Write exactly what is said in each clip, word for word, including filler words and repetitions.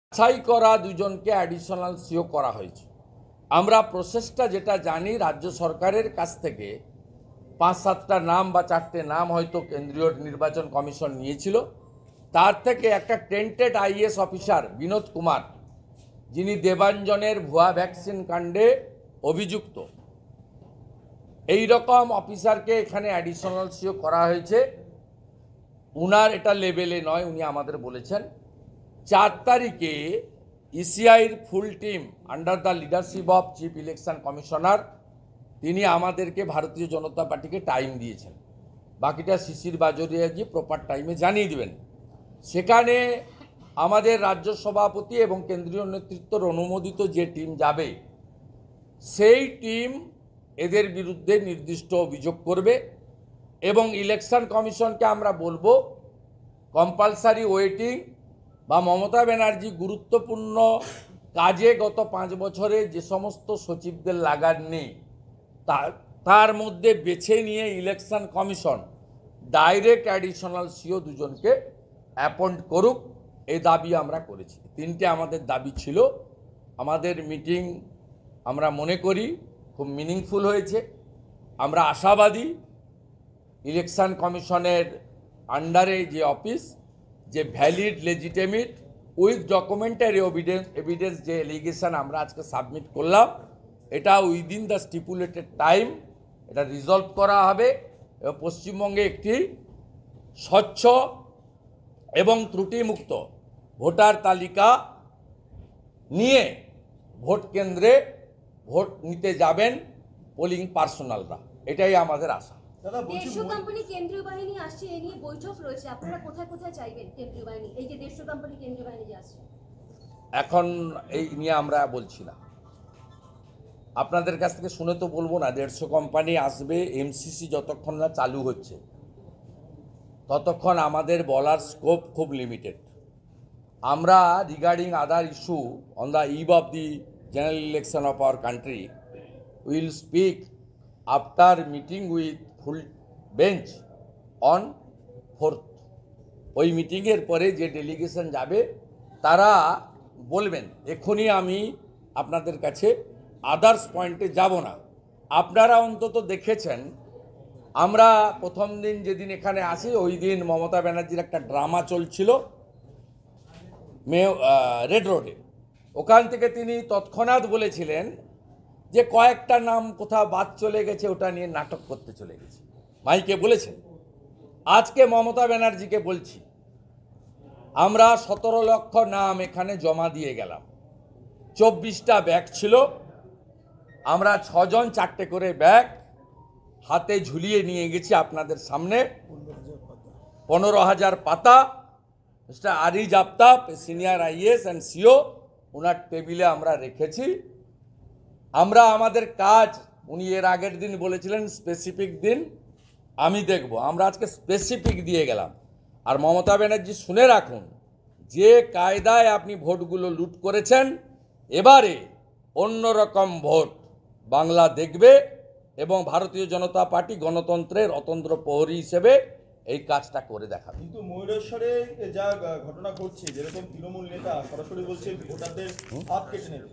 বাছাই করা দুজনকে অ্যাডিশনাল সিও করা হয়েছে। আমরা প্রসেসটা যেটা জানি, রাজ্য সরকারের কাছ থেকে পাঁচ সাতটা নাম বা চারটে নাম হয়তো কেন্দ্রীয় নির্বাচন কমিশন নিয়েছিল। তার থেকে একটা tainted IAS officer Binod Kumar, যিনি দেবাঞ্জনের ভুয়া ভ্যাকসিন কাণ্ডে অভিযুক্ত, এই রকম অফিসারকে এখানে অ্যাডিশনাল সিও করা হয়েছে। উনার এটা লেভেলে নয়, উনি আমাদের বলেছেন। চার তারিখে ইসিআইর full team under the leadership of chief election commissioner, তিনি আমাদেরকে ভারতীয় জনতা পার্টিকে টাইম দিয়েছেন। বাকিটা শিশির বাজোরিয়াজি প্রপার টাইমে জানিয়ে দেবেন। সেখানে আমাদের রাজ্য সভাপতি এবং কেন্দ্রীয় নেতৃত্বর অনুমোদিত যে টিম যাবে, সেই টিম এদের বিরুদ্ধে নির্দিষ্ট অভিযোগ করবে এবং ইলেকশন কমিশনকে আমরা বলবো কম্পালসারি ওয়েটিং বা মমতা ব্যানার্জি গুরুত্বপূর্ণ কাজে গত পাঁচ বছরে যে সমস্ত সচিবদের লাগাননি, তার মধ্যে বেছে নিয়ে election commission direct additional CEO দুজনকে অ্যাপয়েন্ট করুক, এই দাবি আমরা করেছি। তিনটে আমাদের দাবি ছিল। আমাদের মিটিং আমরা মনে করি খুব মিনিংফুল হয়েছে। আমরা আশাবাদী ইলেকশন কমিশনের আন্ডারে যে অফিস, যে valid legitimate with documentary evidence evidence যে এলিগেশন আমরা আজকে সাবমিট করলাম, এটা উইদিন দ্য স্টিপুলেটেড টাইম এটা রিজলভ করা হবে এবং পশ্চিমবঙ্গে একটি স্বচ্ছ এবং ত্রুটিমুক্ত ভোটার তালিকা নিয়ে ভোট কেন্দ্রে ভোট নিতে যাবেন পোলিং পার্সোনালরা। এটাই আমাদের আশা। দেড়শো কোম্পানি কেন্দ্রীয় বাহিনী আসছে, এ নিয়ে বৈঠক রয়েছে। আপনারা কোথায় কোথায় চাইবেন কেন্দ্রীয় বাহিনী, এই যে দেড়শো কোম্পানি কেন্দ্রীয় বাহিনী যে আসছে? এখন এই নিয়ে আমরা বলছি না, আপনাদের কাছ থেকে শুনে তো বলবো না। দেড়শো কোম্পানি আসবে, এমসিসি যতক্ষণ না চালু হচ্ছে ততক্ষণ আমাদের বলার স্কোপ খুব লিমিটেড। আমরা regarding other issue on the eve of the general election of our country will speak after meeting with full bench on fourth. ওই মিটিংয়ের পরে যে ডেলিগেশন যাবে তারা বলবেন। এখনই আমি আপনাদের কাছে আদার্স পয়েন্টে যাব না। আপনারা অন্তত দেখেছেন, আমরা প্রথম দিন যেদিন এখানে আসি ওই দিন মমতা ব্যানার্জির একটা ড্রামা চলছিল মে রেড রোডে। ওখান থেকে তিনি তৎক্ষণাৎ বলেছিলেন যে কয়েকটা নাম কোথাও বাদ চলে গেছে, ওটা নিয়ে নাটক করতে চলে গেছে, মাইকে বলেছেন। আজকে মমতা ব্যানার্জিকে বলছি, আমরা সতেরো লক্ষ নাম এখানে জমা দিয়ে গেলাম। চব্বিশটা ব্যাগ ছিল, আমরা ছজন চারটে করে ব্যাগ হাতে ঝুলিয়ে নিয়ে গেছি আপনাদের সামনে। পনেরো হাজার পাতা Mr Ariz Aftab, senior IAS and CEO, ওনার টেবিলে আমরা রেখেছি। আমরা আমাদের কাজ, উনি এর আগের দিন বলেছিলেন স্পেসিফিক দিন, আমি দেখব। আমরা আজকে স্পেসিফিক দিয়ে গেলাম। আর মমতা ব্যানার্জি শুনে রাখুন, যে কায়দায় আপনি ভোটগুলো লুট করেছেন, এবারে অন্যরকম ভোট বাংলা দেখবে এবং ভারতীয় জনতা পার্টি গণতন্ত্রের অতন্ত্র প্রহরী হিসেবে এই কাজটা করে দেখাবে। কিন্তু ময়ূরেশ্বরে যা ঘটনা ঘটছে, যেরকম তৃণমূল নেতা সরাসরি বলছে ভোটারদের হাত কেটে নেবে।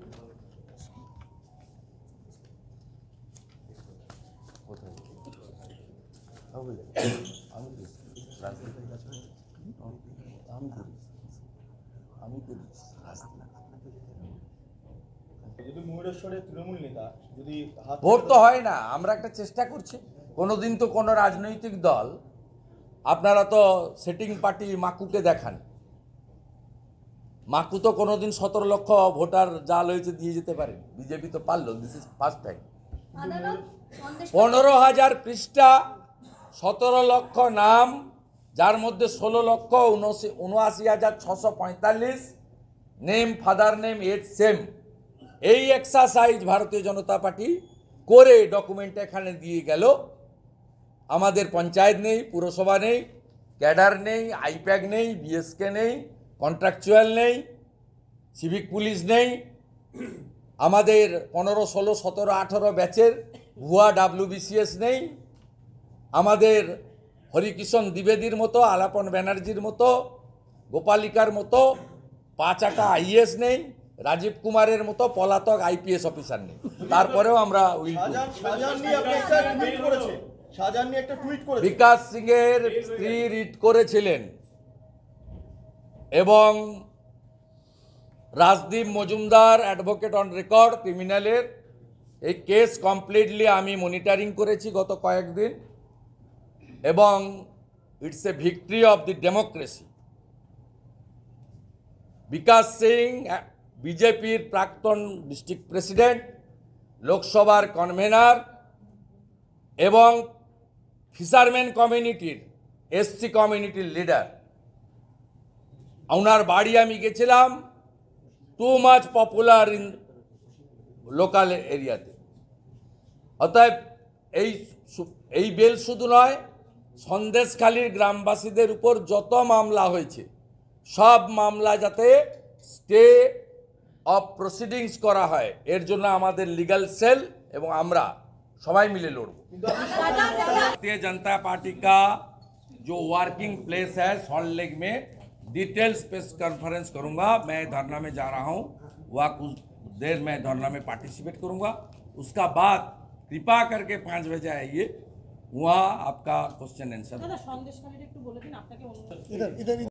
যদি ময়ূরেশ্বরে তৃণমূল নেতা যদি ভোট তো হয় না, আমরা একটা চেষ্টা করছি। কোনোদিন তো কোনো রাজনৈতিক দল, আপনারা তো সেটিং পার্টি মাকুকে দেখান, মাকু তো কোনোদিন সতেরো লক্ষ ভোটার জাল হয়েছে দিয়ে যেতে পারে। বিজেপি তো পারলো, দিস ইজ ফার্স্ট টাইম। পনেরো হাজার পৃষ্ঠা, সতেরো লক্ষ নাম, যার মধ্যে ষোলো লক্ষ উনআশি হাজার ছশো পঁয়তাল্লিশ name, father name, age same. এই এক্সারসাইজ ভারতীয় জনতা পার্টি করে ডকুমেন্ট এখানে দিয়ে গেল। আমাদের পঞ্চায়েত নেই, পুরসভা নেই, ক্যাডার নেই, আইপ্যাক নেই, বিএসকে নেই, কন্ট্রাকচুয়াল নেই, সিভিক পুলিশ নেই। আমাদের পনেরো ষোলো সতেরো আঠেরো ব্যাচের ভুয়া ডাব্লিউবিসিএস নেই। আমাদের হরিকিষণ দ্বিবেদীর মতো, আলাপন ব্যানার্জির মতো, গোপালিকার মতো পাঁচাটা আইএস নেই, রাজীব কুমারের মতো পলাতক আইপিএস অফিসার নেই, তারপরেও আমরা উইল ডু। শাহজাহান শাহজাহান নিয়ে আপনি একটা টুইট করেছে শাহজাহান নিয়ে একটা টুইট করেছে বিকাশ সিং এর স্ত্রী রিট করেছিলেন এবং Rajdeep Majumdar advocate on record ক্রিমিনালের এই কেস কমপ্লিটলি আমি মনিটরিং করেছি গত কয়েকদিন এবং it's a victory of the democracy. Bikash Singh বিজেপির প্রাক্তন ডিস্ট্রিক্ট প্রেসিডেন্ট, লোকসভার কনভেনার এবং ফিশারম্যান কমিউনিটির এসসি কমিউনিটির লিডার। ওনার বাড়ি আমি গেছিলাম, too much popular in local এরিয়াতে। অতএব এই এই বেল শুধু নয়, সন্দেশখালীর গ্রামবাসীদের উপর যত মামলা হয়েছে সব মামলা যাতে স্টে অফ প্রসিডিংস করা হয়, এর জন্য আমাদের লিগ্যাল সেল এবং আমরা সবাই মিলে লড়ব। भारतीय जनता पार्टी का जो वर्किंग प्लेस है सॉल्ट लेक में डिटेल्स प्रेस कॉन्फ्रेंस करूंगा। मैं धरना में जा रहा हूं, वह कुछ देर में धरना में पार्टिसिपेट करूंगा। उसका बाद कृपा करके पाँच बजे आइए, वहाँ आपका क्वेश्चन आंसर। দাদা সন্দেশখালীর একটু বলে দিন আপনাকে অনুरोध